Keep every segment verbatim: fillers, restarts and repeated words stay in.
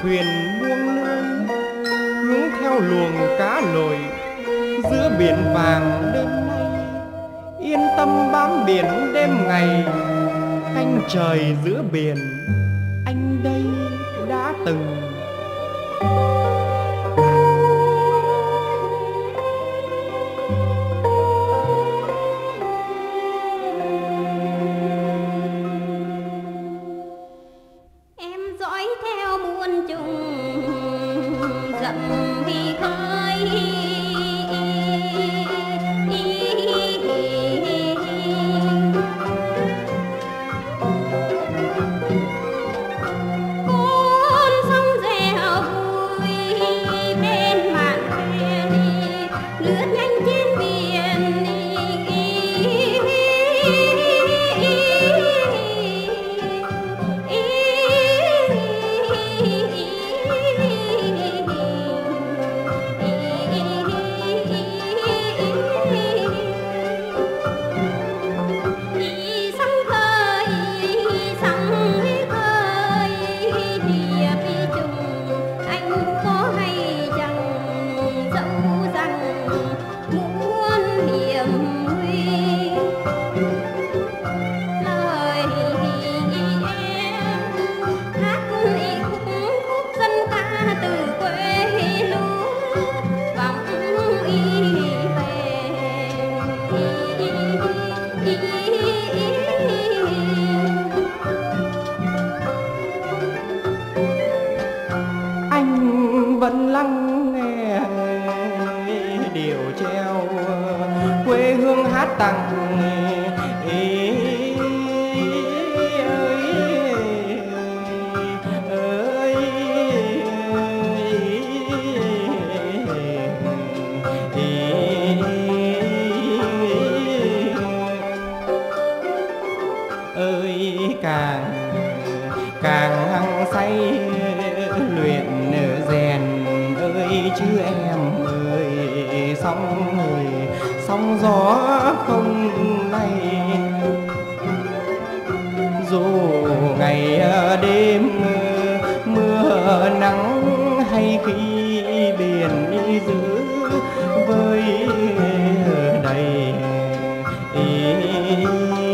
thuyền buông lưới hướng theo luồng cá lội giữa biển vàng đêm nay. Yên tâm bám biển đêm ngày, canh trời giữa biển, anh đây đã từng. Vẫn lắng nghe điệu treo quê hương hát tặng ý, ơi, ơi càng càng hăng say luyện rèn ơi chứ em ơi, sóng ơi sóng gió không nay, dù ngày đêm mưa nắng hay khi biển giữ với đầy ý.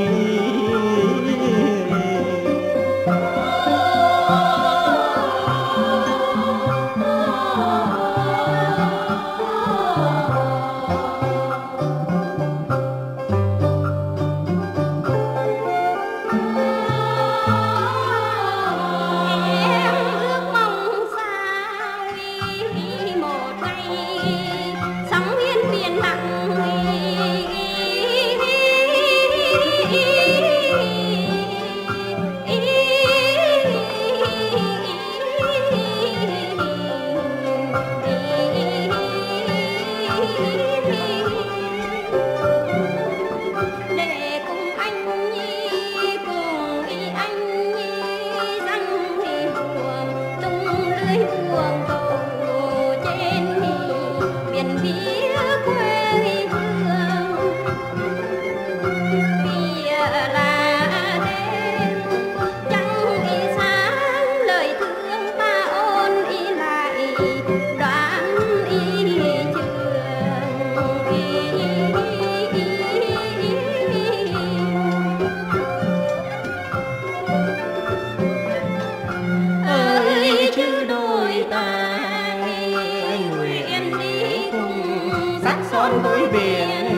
Son núi biển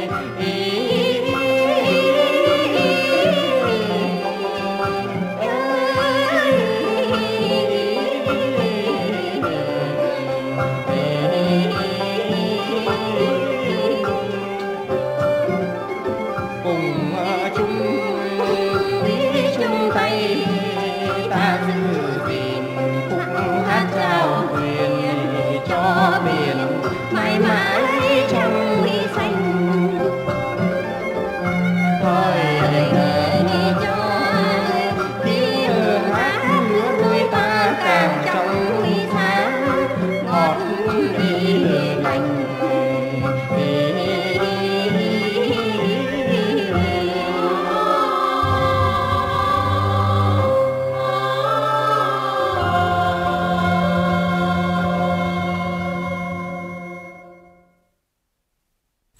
cùng chung chung tay ta giữ gìn khúc hát trao quyền cho biển mãi mãi trong xanh.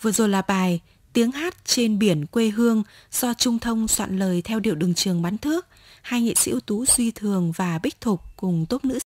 Vừa rồi là bài Tiếng hát trên biển quê hương do Trung Thông soạn lời theo điệu Đường Trường Bắn Thước. Hai nghệ sĩ ưu tú Duy Thường và Bích Thục cùng tốp nữ